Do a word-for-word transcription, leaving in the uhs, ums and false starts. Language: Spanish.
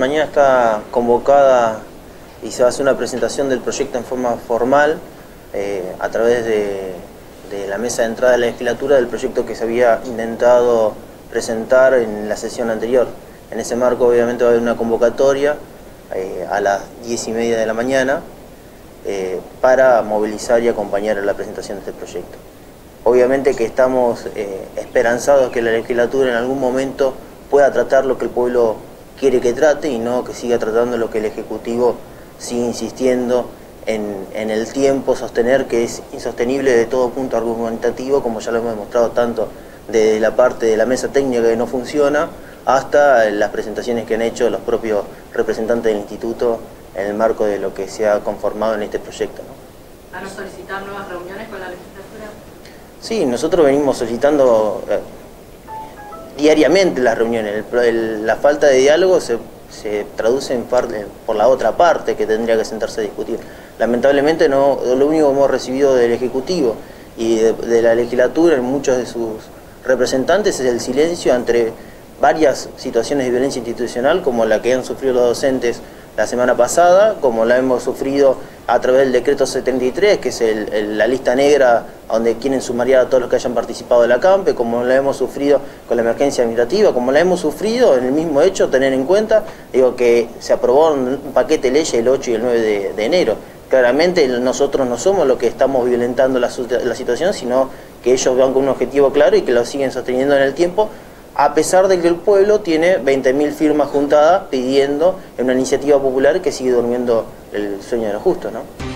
Mañana está convocada y se va a hacer una presentación del proyecto en forma formal eh, a través de, de la mesa de entrada de la legislatura del proyecto que se había intentado presentar en la sesión anterior. En ese marco obviamente va a haber una convocatoria eh, a las diez y media de la mañana eh, para movilizar y acompañar a la presentación de este proyecto. Obviamente que estamos eh, esperanzados que la legislatura en algún momento pueda tratar lo que el pueblo quiere que trate y no que siga tratando lo que el Ejecutivo sigue insistiendo en, en el tiempo, sostener que es insostenible de todo punto argumentativo, como ya lo hemos demostrado tanto de la parte de la mesa técnica que no funciona, hasta las presentaciones que han hecho los propios representantes del Instituto en el marco de lo que se ha conformado en este proyecto, ¿no? ¿Van a solicitar nuevas reuniones con la legislatura? Sí, nosotros venimos solicitando eh, diariamente las reuniones. El, el, la falta de diálogo se, se traduce en parte, por la otra parte que tendría que sentarse a discutir. Lamentablemente no, lo único que hemos recibido del Ejecutivo y de, de la legislatura en muchos de sus representantes es el silencio ante varias situaciones de violencia institucional, como la que han sufrido los docentes la semana pasada, como la hemos sufrido a través del decreto setenta y tres, que es el, el, la lista negra donde quieren sumariar a todos los que hayan participado de la CAMPE, como la hemos sufrido con la emergencia administrativa, como la hemos sufrido en el mismo hecho, tener en cuenta digo que se aprobó un paquete de leyes el ocho y el nueve de, de enero. Claramente nosotros no somos los que estamos violentando la, la situación, sino que ellos van con un objetivo claro y que lo siguen sosteniendo en el tiempo, a pesar de que el pueblo tiene veinte mil firmas juntadas pidiendo en una iniciativa popular que sigue durmiendo el sueño de los justos, ¿no?